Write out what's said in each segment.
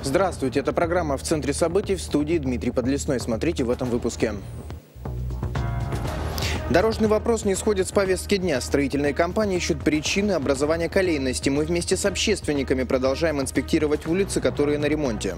Здравствуйте, это программа «В центре событий», в студии Дмитрий Подлесной. Смотрите в этом выпуске. Дорожный вопрос не сходит с повестки дня. Строительные компании ищут причины образования колейности. Мы вместе с общественниками продолжаем инспектировать улицы, которые на ремонте.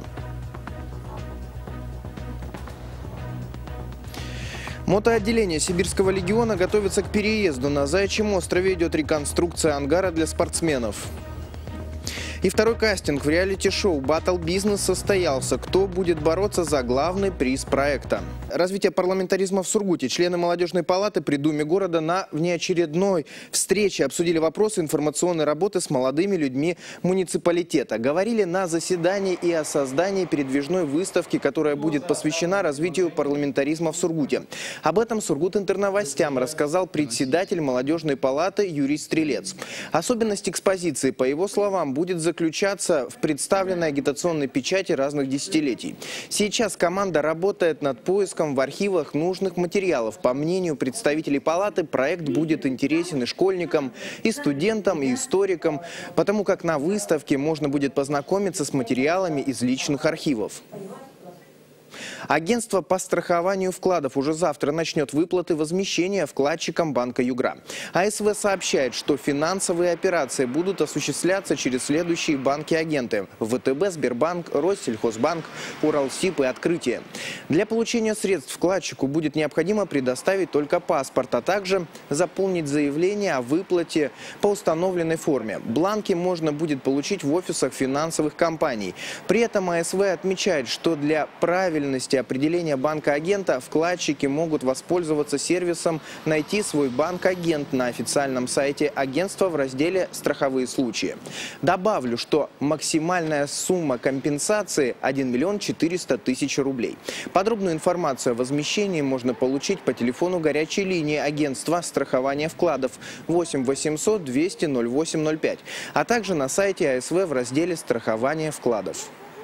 Мотоотделение Сибирского легиона готовится к переезду. На Заячьем острове идет реконструкция ангара для спортсменов. И второй кастинг в реалити-шоу «Батл Бизнес» состоялся. Кто будет бороться за главный приз проекта? Развитие парламентаризма в Сургуте. Члены молодежной палаты при Думе города на внеочередной встрече обсудили вопросы информационной работы с молодыми людьми муниципалитета. Говорили на заседании и о создании передвижной выставки, которая будет посвящена развитию парламентаризма в Сургуте. Об этом Сургут-Интерновостям рассказал председатель молодежной палаты Юрий Стрелец. Особенность экспозиции, по его словам, будет заключаться в представленной агитационной печати разных десятилетий. Сейчас команда работает над поиском в архивах нужных материалов. По мнению представителей палаты, проект будет интересен и школьникам, и студентам, и историкам, потому как на выставке можно будет познакомиться с материалами из личных архивов. Агентство по страхованию вкладов уже завтра начнет выплаты возмещения вкладчикам банка Югра. АСВ сообщает, что финансовые операции будут осуществляться через следующие банки-агенты – ВТБ, Сбербанк, Россельхозбанк, Уралсиб и Открытие. Для получения средств вкладчику будет необходимо предоставить только паспорт, а также заполнить заявление о выплате по установленной форме. Бланки можно будет получить в офисах финансовых компаний. При этом АСВ отмечает, что для правильности определения банка-агента вкладчики могут воспользоваться сервисом «Найти свой банк-агент» на официальном сайте агентства в разделе «Страховые случаи». Добавлю, что максимальная сумма компенсации – 1 миллион 400 тысяч рублей. Подробную информацию о возмещении можно получить по телефону горячей линии агентства страхования вкладов 8 800 200 0805, а также на сайте АСВ в разделе «Страхование вкладов».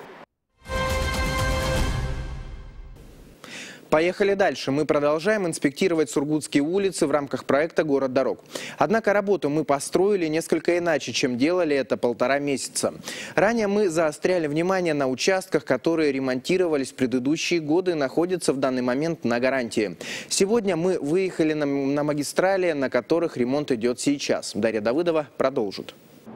Поехали дальше. Мы продолжаем инспектировать сургутские улицы в рамках проекта «Город дорог». Однако работу мы построили несколько иначе, чем делали это 1,5 месяца. Ранее мы заостряли внимание на участках, которые ремонтировались в предыдущие годы и находятся в данный момент на гарантии. Сегодня мы выехали на магистрали, на которых ремонт идет сейчас. Дарья Давыдова продолжит.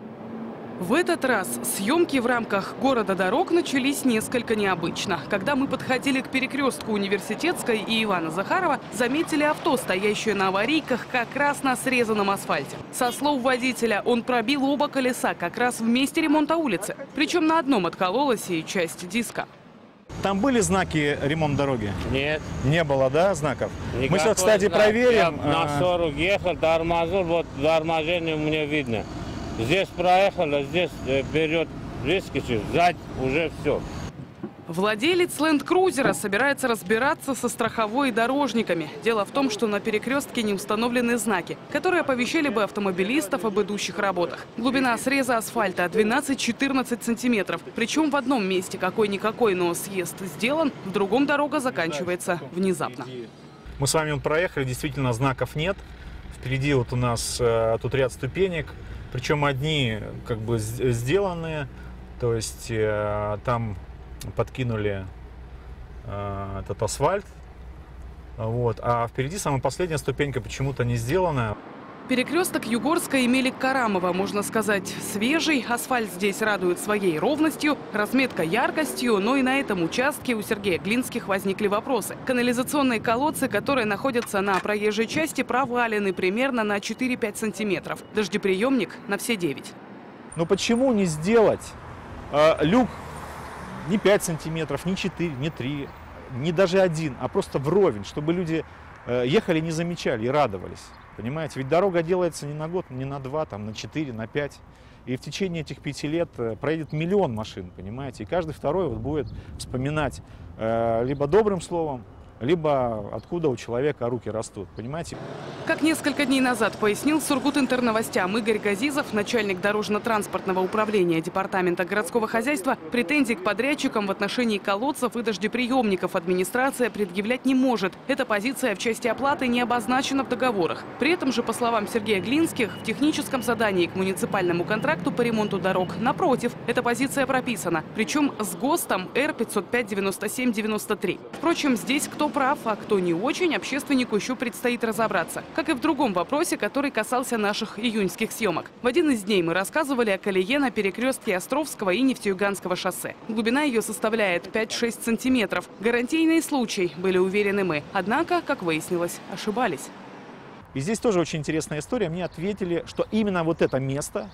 В этот раз съемки в рамках «Города дорог» начались несколько необычно. Когда мы подходили к перекрестку Университетской и Ивана Захарова, заметили авто, стоящее на аварийках как раз на срезанном асфальте. Со слов водителя, он пробил оба колеса как раз в месте ремонта улицы. Причем на одном откололась и часть диска. Там были знаки ремонт дороги? Нет. Не было, да, знаков? Никакой Мы сейчас, кстати, знак. проверим. Я на 40 ехал, тормозил, вот торможение мне видно. Здесь проехал, а здесь берет риски, сзади уже все. Владелец ленд-крузера собирается разбираться со страховой и дорожниками. Дело в том, что на перекрестке не установлены знаки, которые оповещали бы автомобилистов об идущих работах. Глубина среза асфальта 12-14 сантиметров. Причем в одном месте какой-никакой, но съезд сделан, в другом дорога заканчивается внезапно. Мы с вами проехали, действительно знаков нет. Впереди вот у нас тут ряд ступенек. Причем одни как бы сделанные, то есть там подкинули этот асфальт, вот, а впереди самая последняя ступенька почему-то не сделана. Перекресток Югорска имели Карамова, можно сказать, свежий. Асфальт здесь радует своей ровностью, разметка яркостью, но и на этом участке у Сергея Глинских возникли вопросы. Канализационные колодцы, которые находятся на проезжей части, провалены примерно на 4-5 сантиметров. Дождеприемник на все 9. Но почему не сделать люк не 5 сантиметров, не 4, не 3, не даже 1, а просто вровень, чтобы люди ехали, не замечали и радовались. Понимаете, ведь дорога делается не на год, не на 2, там, на 4, на 5. И в течение этих 5 лет проедет миллион машин, понимаете. И каждый второй вот будет вспоминать либо добрым словом, либо откуда у человека руки растут, понимаете? Как несколько дней назад пояснил Сургутинтерновостям Игорь Газизов, начальник дорожно-транспортного управления Департамента городского хозяйства, претензий к подрядчикам в отношении колодцев и дождеприемников администрация предъявлять не может. Эта позиция в части оплаты не обозначена в договорах. При этом же, по словам Сергея Глинских, в техническом задании к муниципальному контракту по ремонту дорог, напротив, эта позиция прописана. Причем с ГОСТом Р-505-97-93. Впрочем, здесь кто прав, а кто не очень, общественнику еще предстоит разобраться. Как и в другом вопросе, который касался наших июньских съемок. В один из дней мы рассказывали о колее на перекрестке Островского и Нефтеюганского шоссе. Глубина ее составляет 5-6 сантиметров. Гарантийный случай, были уверены мы. Однако, как выяснилось, ошибались. И здесь тоже очень интересная история. Мне ответили, что именно вот это место,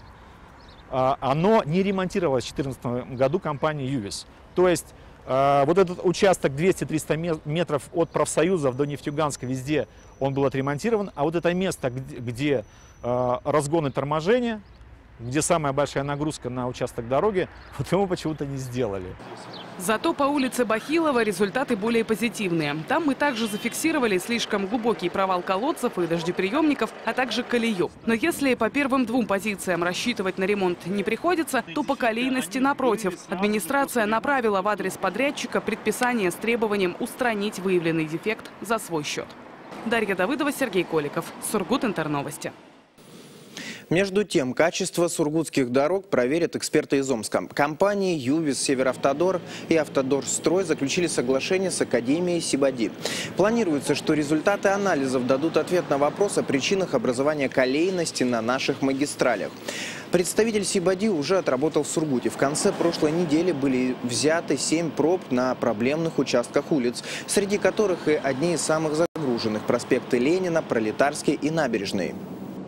оно не ремонтировалось в 2014 году компанией «Ювис». То есть вот этот участок 200-300 метров от профсоюзов до Нефтеюганска, везде он был отремонтирован. А вот это место, где разгон и торможение, где самая большая нагрузка на участок дороги, вот ему почему-то не сделали. Зато по улице Бахилова результаты более позитивные. Там мы также зафиксировали слишком глубокий провал колодцев и дождеприемников, а также колею. Но если по первым двум позициям рассчитывать на ремонт не приходится, то по колейности напротив. Администрация направила в адрес подрядчика предписание с требованием устранить выявленный дефект за свой счет. Дарья Давыдова, Сергей Коликов, Сургутинтерновости. Между тем, качество сургутских дорог проверят эксперты из Омска. Компании «Ювис», «Северавтодор» и «Автодорстрой» заключили соглашение с Академией Сибади. Планируется, что результаты анализов дадут ответ на вопрос о причинах образования колейности на наших магистралях. Представитель Сибади уже отработал в Сургуте. В конце прошлой недели были взяты 7 проб на проблемных участках улиц, среди которых и одни из самых загруженных – проспекты Ленина, Пролетарский и Набережный.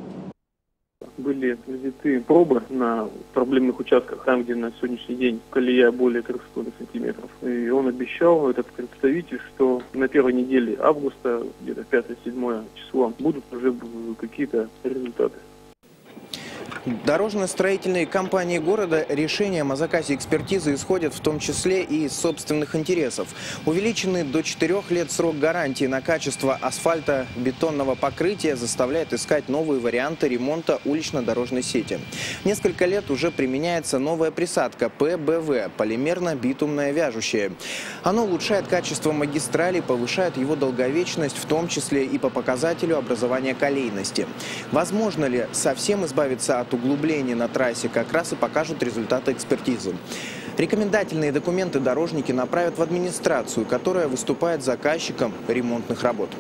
Были взяты пробы на проблемных участках, там, где на сегодняшний день колея более 300 сантиметров. И он обещал, этот представитель, что на первой неделе августа, где-то 5-7 число, будут уже какие-то результаты. Дорожно-строительные компании города решением о заказе экспертизы исходят в том числе и из собственных интересов. Увеличенный до 4 лет срок гарантии на качество асфальта бетонного покрытия заставляет искать новые варианты ремонта улично-дорожной сети. Несколько лет уже применяется новая присадка ПБВ – полимерно-битумное вяжущее. Оно улучшает качество магистрали, повышает его долговечность, в том числе и по показателю образования колейности. Возможно ли совсем избавиться от углубления на трассе, как раз и покажут результаты экспертизы. Рекомендательные документы дорожники направят в администрацию, которая выступает заказчиком ремонтных работ.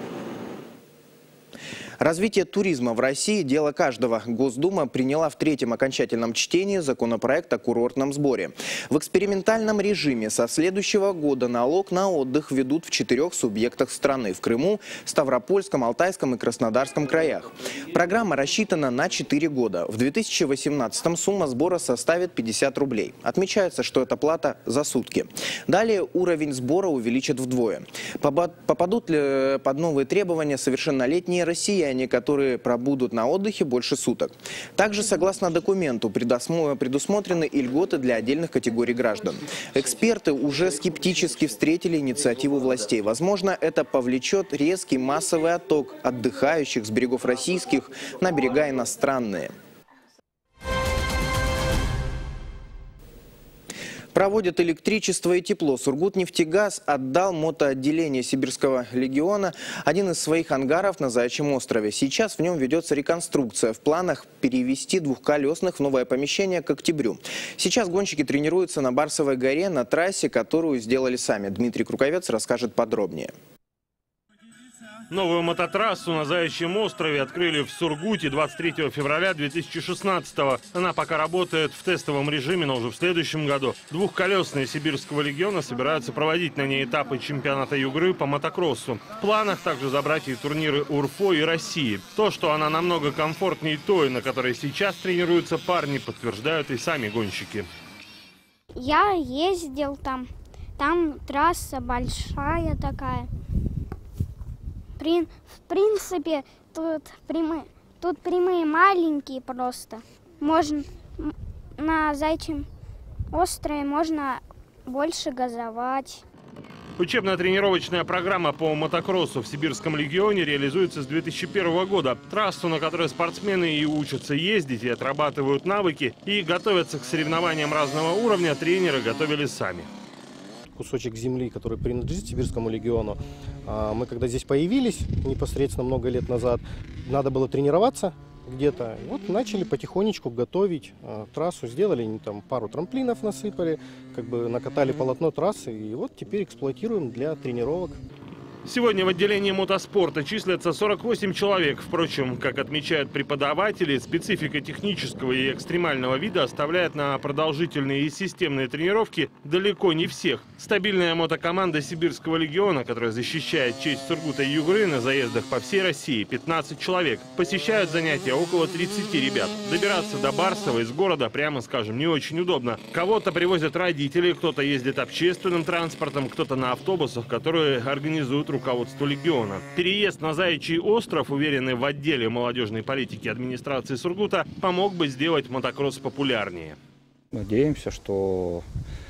Развитие туризма в России – дело каждого. Госдума приняла в 3-м окончательном чтении законопроект о курортном сборе. В экспериментальном режиме со следующего года налог на отдых ведут в 4 субъектах страны – в Крыму, Ставропольском, Алтайском и Краснодарском краях. Программа рассчитана на 4 года. В 2018-м сумма сбора составит 50 рублей. Отмечается, что это плата за сутки. Далее уровень сбора увеличат вдвое. Попадут ли под новые требования совершеннолетние россияне, которые пробудут на отдыхе больше суток. Также, согласно документу, предусмотрены и льготы для отдельных категорий граждан. Эксперты уже скептически встретили инициативу властей. Возможно, это повлечет резкий массовый отток отдыхающих с берегов российских на берега иностранные. Проводят электричество и тепло. Сургутнефтегаз отдал мотоотделение Сибирского легиона один из своих ангаров на Заячьем острове. Сейчас в нем ведется реконструкция. В планах перевести двухколесных в новое помещение к октябрю. Сейчас гонщики тренируются на Барсовой горе на трассе, которую сделали сами. Дмитрий Круковец расскажет подробнее. Новую мототрассу на Заячьем острове открыли в Сургуте 23 февраля 2016-го. Она пока работает в тестовом режиме, но уже в следующем году. Двухколесные Сибирского легиона собираются проводить на ней этапы чемпионата Югры по мотокроссу. В планах также забрать и турниры УРФО и России. То, что она намного комфортнее той, на которой сейчас тренируются парни, подтверждают и сами гонщики. Я ездил там. Там трасса большая такая. В принципе, тут прямые маленькие просто. Можно на Заячьем острове можно больше газовать. Учебно-тренировочная программа по мотокроссу в Сибирском легионе реализуется с 2001 года. Трассу, на которой спортсмены и учатся ездить, и отрабатывают навыки, и готовятся к соревнованиям разного уровня, тренеры готовили сами. Кусочек земли, который принадлежит Сибирскому легиону. Мы когда здесь появились, непосредственно много лет назад, надо было тренироваться где-то. Вот начали потихонечку готовить трассу, сделали там пару трамплинов, насыпали, как бы накатали полотно трассы, и вот теперь эксплуатируем для тренировок. Сегодня в отделении мотоспорта числятся 48 человек. Впрочем, как отмечают преподаватели, специфика технического и экстремального вида оставляет на продолжительные и системные тренировки далеко не всех. Стабильная мотокоманда Сибирского легиона, которая защищает честь Сургута и Югры на заездах по всей России, 15 человек. Посещают занятия около 30 ребят. Добираться до Барсова из города, прямо скажем, не очень удобно. Кого-то привозят родители, кто-то ездит общественным транспортом, кто-то на автобусах, которые организуют руководство легиона. Переезд на Заячий остров, уверены в отделе молодежной политики администрации Сургута, помог бы сделать мотокросс популярнее. Надеемся, что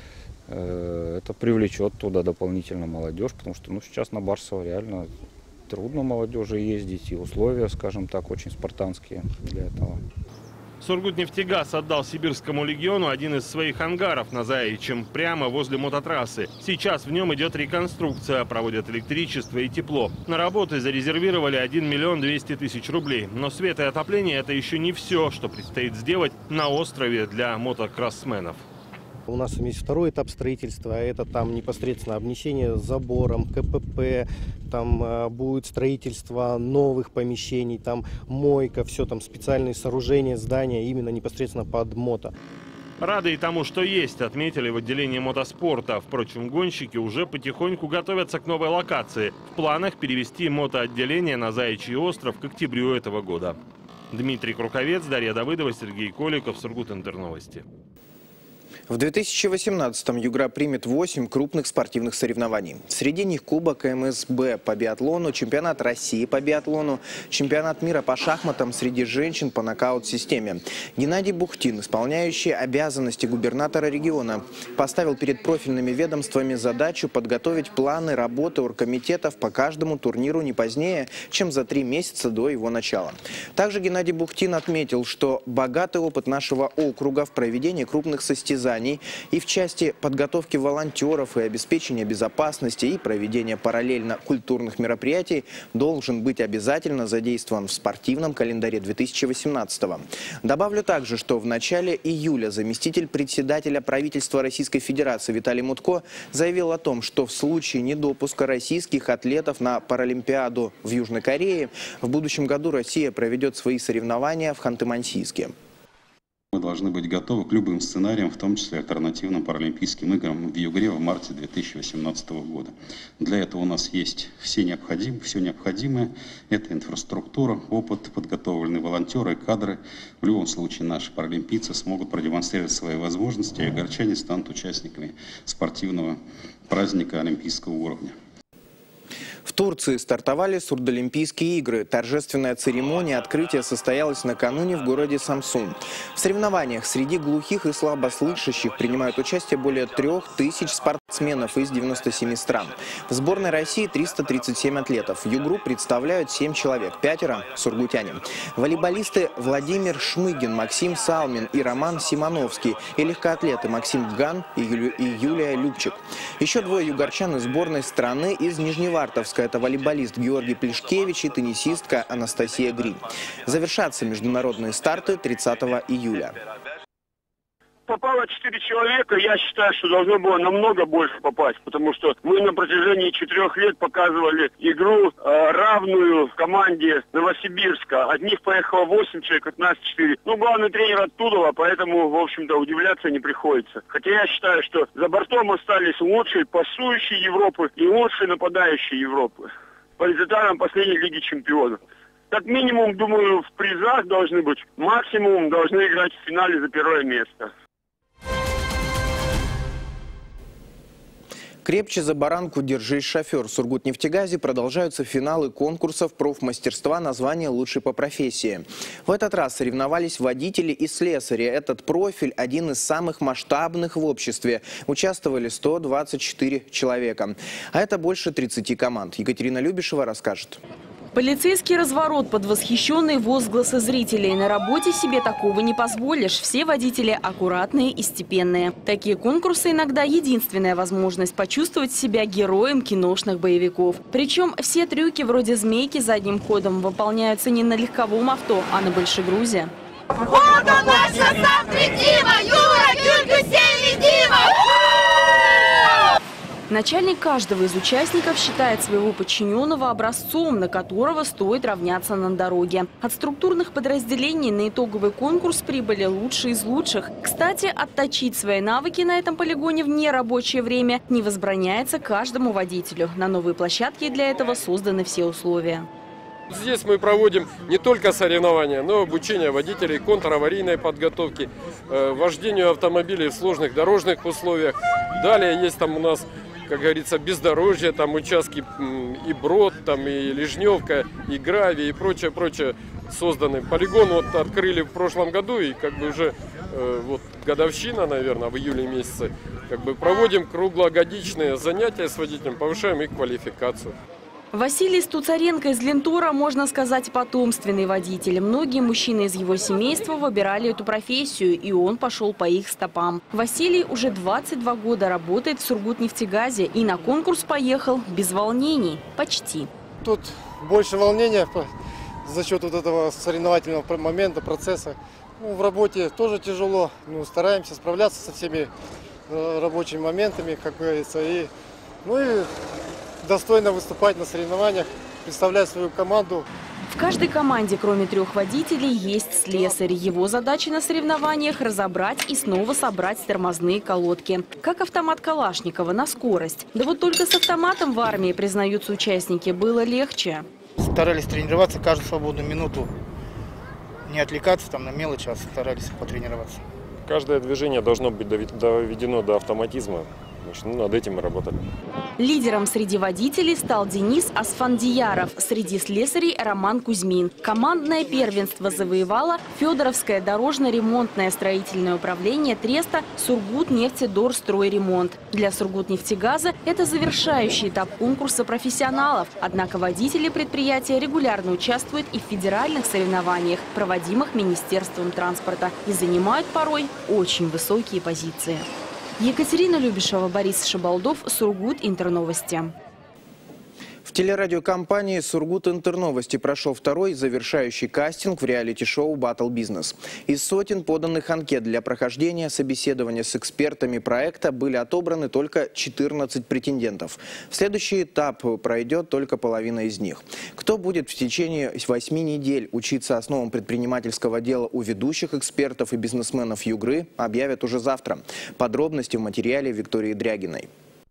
это привлечет туда дополнительно молодежь, потому что сейчас на Барсово реально трудно молодежи ездить, и условия, скажем так, очень спартанские для этого. Сургутнефтегаз отдал Сибирскому легиону один из своих ангаров на Заячьем, прямо возле мототрассы. Сейчас в нем идет реконструкция, проводят электричество и тепло. На работы зарезервировали 1 миллион 200 тысяч рублей. Но свет и отопление – это еще не все, что предстоит сделать на острове для мотокроссменов. У нас есть второй этап строительства, это там непосредственно обнесение забором, КПП, там будет строительство новых помещений, там мойка, все там специальные сооружения, здания именно непосредственно под мото. Рады и тому, что есть, отметили в отделении мотоспорта. Впрочем, гонщики уже потихоньку готовятся к новой локации. В планах перевести мотоотделение на Заячий остров к октябрю этого года. Дмитрий Круковец, Дарья Давыдова, Сергей Коликов, Сургут-Интерновости. В 2018-м Югра примет 8 крупных спортивных соревнований. Среди них Кубок МСБ по биатлону, Чемпионат России по биатлону, Чемпионат мира по шахматам среди женщин по нокаут-системе. Геннадий Бухтин, исполняющий обязанности губернатора региона, поставил перед профильными ведомствами задачу подготовить планы работы оргкомитетов по каждому турниру не позднее, чем за 3 месяца до его начала. Также Геннадий Бухтин отметил, что богатый опыт нашего округа в проведении крупных состязаний и в части подготовки волонтеров и обеспечения безопасности и проведения параллельно культурных мероприятий должен быть обязательно задействован в спортивном календаре 2018-го. Добавлю также, что в начале июля заместитель председателя правительства Российской Федерации Виталий Мутко заявил о том, что в случае недопуска российских атлетов на Паралимпиаду в Южной Корее в будущем году Россия проведет свои соревнования в Ханты-Мансийске. Мы должны быть готовы к любым сценариям, в том числе альтернативным Паралимпийским играм в Югре в марте 2018 года. Для этого у нас есть все необходимое. Это инфраструктура, опыт, подготовленные волонтеры, кадры. В любом случае наши паралимпийцы смогут продемонстрировать свои возможности, и огорчане станут участниками спортивного праздника олимпийского уровня. В Турции стартовали Сурдолимпийские игры. Торжественная церемония открытия состоялась накануне в городе Самсун. В соревнованиях среди глухих и слабослышащих принимают участие более 3000 спортсменов из 97 стран. В сборной России 337 атлетов. Югру представляют 7 человек, 5 сургутяне. Волейболисты Владимир Шмыгин, Максим Салмин и Роман Симоновский. И легкоатлеты Максим Ган и Юлия Любчик. Еще 2 югорчан из сборной страны из Нижневартовска. Это волейболист Георгий Плешкевич и теннисистка Анастасия Грин. Завершатся международные старты 30 июля. Попало 4 человека, я считаю, что должно было намного больше попасть, потому что мы на протяжении 4 лет показывали игру равную команде Новосибирска. От них поехало 8 человек, от нас 4. Ну, главный тренер оттуда, поэтому, в общем-то, удивляться не приходится. Хотя я считаю, что за бортом остались лучшие пасующие Европы и лучшие нападающие Европы по результатам последней Лиги Чемпионов. Как минимум, думаю, в призах должны быть, максимум должны играть в финале за 1 место. Крепче за баранку держись, шофер. В Сургутнефтегазе продолжаются финалы конкурсов профмастерства на звание «Лучший по профессии». В этот раз соревновались водители и слесари. Этот профиль один из самых масштабных в обществе. Участвовали 124 человека. А это больше 30 команд. Екатерина Любишева расскажет. Полицейский разворот под восхищенные возгласы зрителей. На работе себе такого не позволишь. Все водители аккуратные и степенные. Такие конкурсы иногда единственная возможность почувствовать себя героем киношных боевиков. Причем все трюки вроде змейки задним ходом выполняются не на легковом авто, а на большегрузе. Вот он наш красавчик Дима! Юра, Юлька, сильный Дима! Начальник каждого из участников считает своего подчиненного образцом, на которого стоит равняться на дороге. От структурных подразделений на итоговый конкурс прибыли лучшие из лучших. Кстати, отточить свои навыки на этом полигоне в нерабочее время не возбраняется каждому водителю. На новой площадке для этого созданы все условия. Здесь мы проводим не только соревнования, но и обучение водителей контраварийной подготовки, вождению автомобилей в сложных дорожных условиях. Далее есть там у нас, как говорится, бездорожье, там участки и Брод, там и Лежневка, и Гравий, и прочее созданы. Полигон вот открыли в прошлом году, и как бы уже вот годовщина, наверное, в июле месяце. Как бы проводим круглогодичные занятия с водителем, повышаем их квалификацию. Василий Стуцаренко из Лентора, можно сказать, потомственный водитель. Многие мужчины из его семейства выбирали эту профессию, и он пошел по их стопам. Василий уже 22 года работает в Сургутнефтегазе и на конкурс поехал без волнений. Почти. Тут больше волнения за счет вот этого соревновательного момента, процесса. Ну, в работе тоже тяжело, стараемся справляться со всеми рабочими моментами, как говорится, и достойно выступать на соревнованиях, представлять свою команду. В каждой команде, кроме 3 водителей, есть слесарь. Его задача на соревнованиях – разобрать и снова собрать тормозные колодки. Как автомат Калашникова на скорость. Да вот только с автоматом в армии, признаются участники, было легче. Старались тренироваться каждую свободную минуту. Не отвлекаться там на мелочи, а старались потренироваться. Каждое движение должно быть доведено до автоматизма. Над этим мы работали. Лидером среди водителей стал Денис Асфандияров, среди слесарей Роман Кузьмин. Командное первенство завоевало Федоровское дорожно-ремонтное строительное управление Треста «Сургутнефтедорстройремонт». Для Сургутнефтегаза это завершающий этап конкурса профессионалов. Однако водители предприятия регулярно участвуют и в федеральных соревнованиях, проводимых Министерством транспорта, и занимают порой очень высокие позиции. Екатерина Любишева, Борис Шабалдов, Сургут Интерновости. В телерадиокомпании «Сургут Интерновости» прошел второй завершающий кастинг в реалити-шоу «Батл Бизнес». Из сотен поданных анкет для прохождения собеседования с экспертами проекта были отобраны только 14 претендентов. В следующий этап пройдет только половина из них. Кто будет в течение 8 недель учиться основам предпринимательского дела у ведущих экспертов и бизнесменов Югры, объявят уже завтра. Подробности в материале Виктории Дрягиной.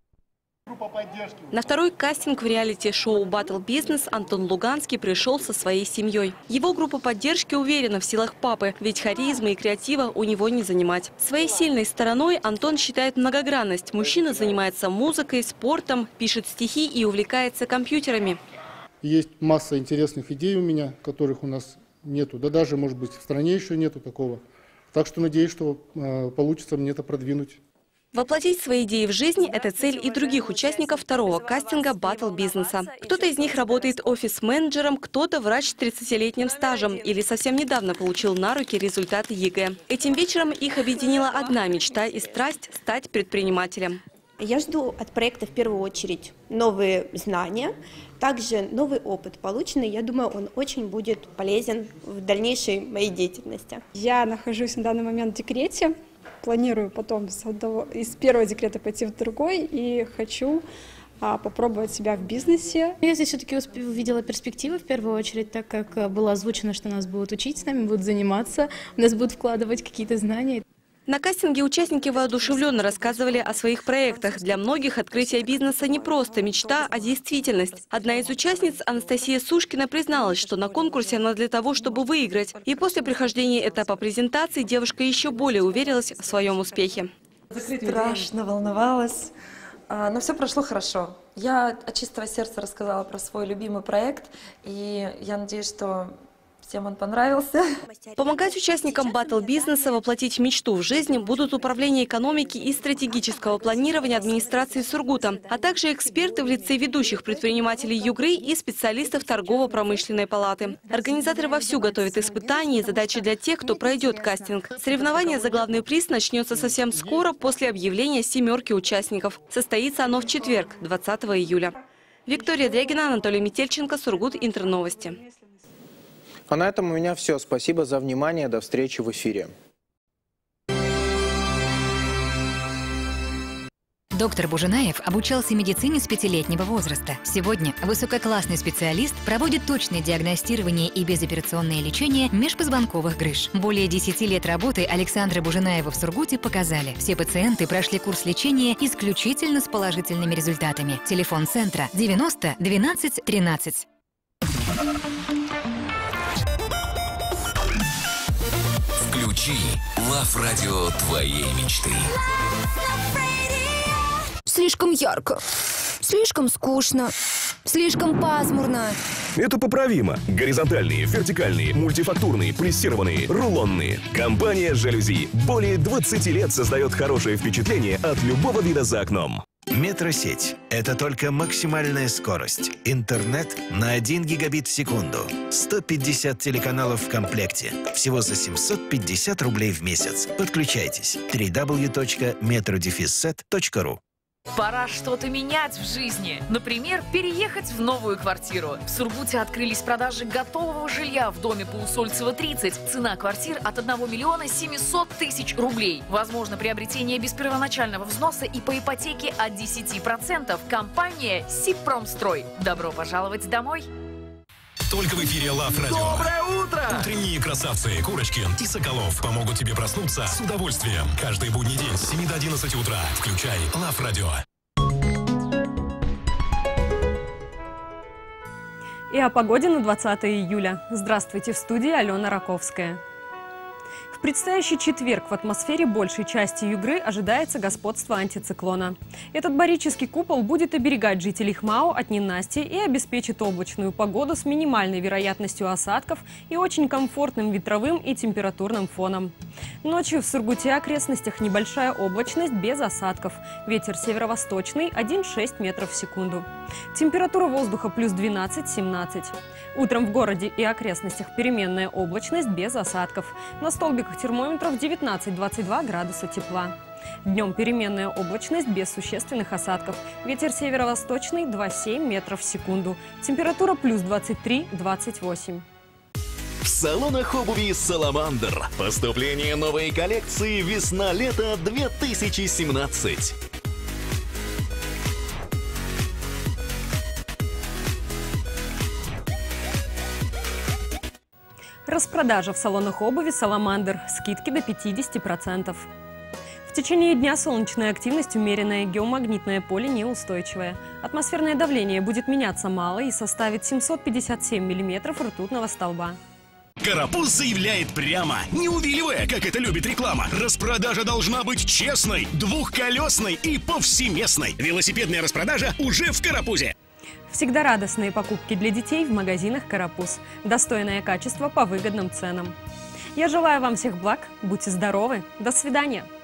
На второй кастинг в реалити-шоу «Батл Бизнес» Антон Луганский пришел со своей семьей. Его группа поддержки уверена в силах папы, ведь харизмы и креатива у него не занимать. Своей сильной стороной Антон считает многогранность. Мужчина занимается музыкой, спортом, пишет стихи и увлекается компьютерами. Есть масса интересных идей у меня, которых у нас нету. Да даже, может быть, в стране еще нету такого. Так что надеюсь, что получится мне это продвинуть. Воплотить свои идеи в жизнь – это цель и других участников второго кастинга «Батл Бизнеса». Кто-то из них работает офис-менеджером, кто-то врач с 30-летним стажем или совсем недавно получил на руки результаты ЕГЭ. Этим вечером их объединила одна мечта и страсть – стать предпринимателем. Я жду от проекта в первую очередь новые знания, также новый опыт полученный. Я думаю, он очень будет полезен в дальнейшей моей деятельности. Я нахожусь на данный момент в декрете. Планирую потом из первого декрета пойти в другой и хочу попробовать себя в бизнесе. Я здесь все-таки увидела перспективы в первую очередь, так как было озвучено, что нас будут учить, с нами будут заниматься, у нас будут вкладывать какие-то знания. На кастинге участники воодушевленно рассказывали о своих проектах. Для многих открытие бизнеса не просто мечта, а действительность. Одна из участниц, Анастасия Сушкина, призналась, что на конкурсе она для того, чтобы выиграть. И после прохождения этапа презентации девушка еще более уверилась в своем успехе. Страшно волновалась, Но все прошло хорошо. Я от чистого сердца рассказала про свой любимый проект, и я надеюсь, что всем он понравился. Помогать участникам батл-бизнеса воплотить мечту в жизнь будут Управление экономики и стратегического планирования администрации Сургута, а также эксперты в лице ведущих предпринимателей Югры и специалистов торгово-промышленной палаты. Организаторы вовсю готовят испытания и задачи для тех, кто пройдет кастинг. Соревнование за главный приз начнется совсем скоро после объявления 7 участников. Состоится оно в четверг, 20 июля. Виктория Дрягина, Анатолий Метельченко, Сургут, Интерновости. А на этом у меня все. Спасибо за внимание. До встречи в эфире. Доктор Буженаев обучался медицине с 5-летнего возраста. Сегодня высококлассный специалист проводит точное диагностирование и безоперационное лечение межпозвонковых грыж. Более 10 лет работы Александра Буженаева в Сургуте показали. Все пациенты прошли курс лечения исключительно с положительными результатами. Телефон центра 90 12 13. Включи Love Radio твоей мечты. Слишком ярко, слишком скучно, слишком пасмурно. Это поправимо. Горизонтальные, вертикальные, мультифактурные, прессированные, рулонные. Компания «Жалюзи» более 20 лет создает хорошее впечатление от любого вида за окном. Метросеть – это только максимальная скорость. Интернет на 1 гигабит в секунду. 150 телеканалов в комплекте. Всего за 750 рублей в месяц. Подключайтесь. www.metrodefisset.ru. Пора что-то менять в жизни. Например, переехать в новую квартиру. В Сургуте открылись продажи готового жилья в доме по Усольцева, 30. Цена квартир от 1 миллиона 700 тысяч рублей. Возможно приобретение без первоначального взноса и по ипотеке от 10%. Компания «Сибпромстрой». Добро пожаловать домой. Только в эфире Love Radio. Доброе утро! Утренние красавцы Курочкин и Соколов помогут тебе проснуться с удовольствием. Каждый будний день с 7 до 11 утра. Включай Love Radio. И о погоде на 20 июля. Здравствуйте, в студии Алена Раковская. В предстоящий четверг в атмосфере большей части Югры ожидается господство антициклона. Этот барический купол будет оберегать жителей ХМАО от ненастья и обеспечит облачную погоду с минимальной вероятностью осадков и очень комфортным ветровым и температурным фоном. Ночью в Сургуте и окрестностях небольшая облачность без осадков. Ветер северо-восточный 1,6 метров в секунду. Температура воздуха плюс 12-17. Утром в городе и окрестностях переменная облачность без осадков. На столбиках термометров 19-22 градуса тепла. Днем переменная облачность без существенных осадков. Ветер северо-восточный 2,7 метров в секунду. Температура плюс 23-28. В салонах обуви «Саламандр». Поступление новой коллекции «Весна-лето 2017». Распродажа в салонах обуви «Саламандр». Скидки до 50%. В течение дня солнечная активность умеренная, геомагнитное поле неустойчивое. Атмосферное давление будет меняться мало и составит 757 миллиметров ртутного столба. Карапуз заявляет прямо, не увиливая, как это любит реклама. Распродажа должна быть честной, двухколесной и повсеместной. Велосипедная распродажа уже в Карапузе. Всегда радостные покупки для детей в магазинах «Карапуз». Достойное качество по выгодным ценам. Я желаю вам всех благ, будьте здоровы, до свидания.